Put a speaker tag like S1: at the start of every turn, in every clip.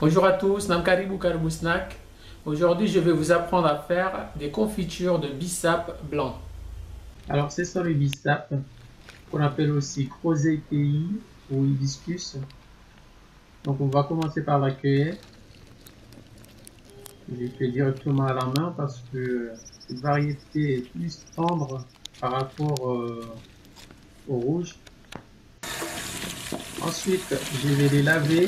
S1: Bonjour à tous, Namkaribu Karibu Snack. Aujourd'hui, je vais vous apprendre à faire des confitures de bissap blanc.
S2: Alors, c'est ça le bissap, qu'on appelle aussi crozet pays ou hibiscus. Donc, on va commencer par la cueillette. J'ai fait directement à la main parce que cette variété est plus tendre par rapport au rouge. Ensuite, je vais les laver.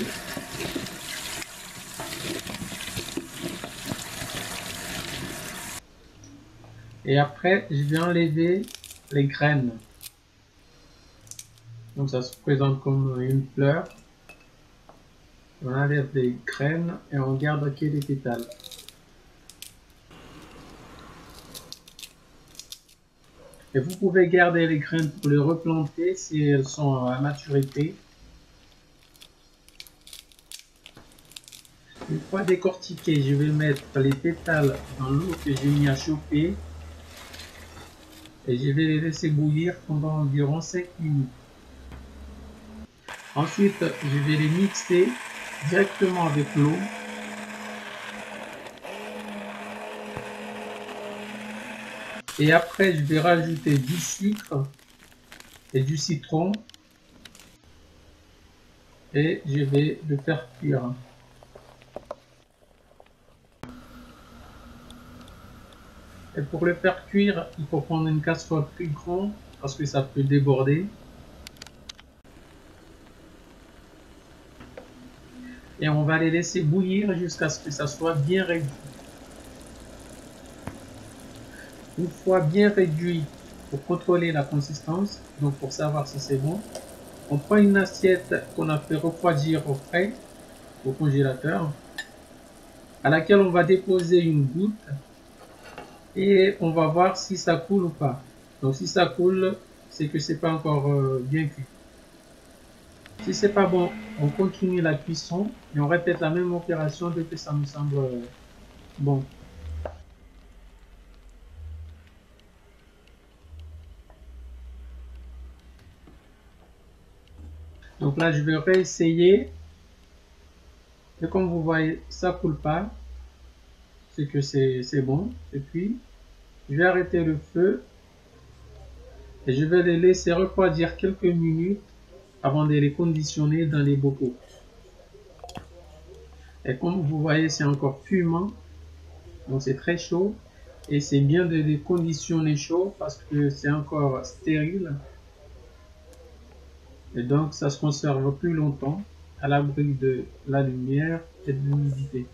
S2: Et après, je vais enlever les graines. Donc, ça se présente comme une fleur. On enlève les graines et on garde que les pétales. Et vous pouvez garder les graines pour les replanter si elles sont à maturité. Une fois décortiqué, je vais mettre les pétales dans l'eau que j'ai mis à chauffer et je vais les laisser bouillir pendant environ 5 minutes. Ensuite, je vais les mixer directement avec l'eau. Et après, je vais rajouter du sucre et du citron et je vais le faire cuire. Et pour le faire cuire, il faut prendre une casserole plus grande parce que ça peut déborder. Et on va les laisser bouillir jusqu'à ce que ça soit bien réduit. Une fois bien réduit, pour contrôler la consistance, donc pour savoir si c'est bon, on prend une assiette qu'on a fait refroidir au frais, au congélateur, à laquelle on va déposer une goutte et on va voir si ça coule ou pas. Donc si ça coule, c'est que c'est pas encore bien cuit. Si c'est pas bon, on continue la cuisson et on répète la même opération dès que ça nous semble bon. Donc là, je vais réessayer. Et comme vous voyez, ça coule pas. C'est que c'est bon. Et puis, je vais arrêter le feu et je vais les laisser refroidir quelques minutes avant de les conditionner dans les bocaux. Et comme vous voyez, c'est encore fumant. Donc c'est très chaud. Et c'est bien de les conditionner chaud parce que c'est encore stérile. Et donc ça se conserve plus longtemps à l'abri de la lumière et de l'humidité.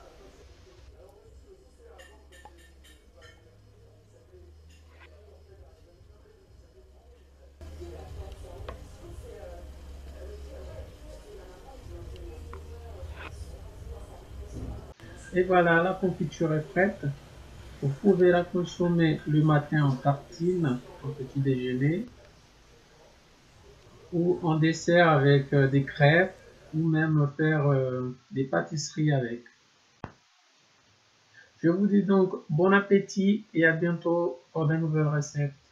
S2: Et voilà, la confiture est prête. Vous pouvez la consommer le matin en tartine, au petit déjeuner, ou en dessert avec des crêpes, ou même faire des pâtisseries avec. Je vous dis donc bon appétit et à bientôt pour de nouvelles recettes.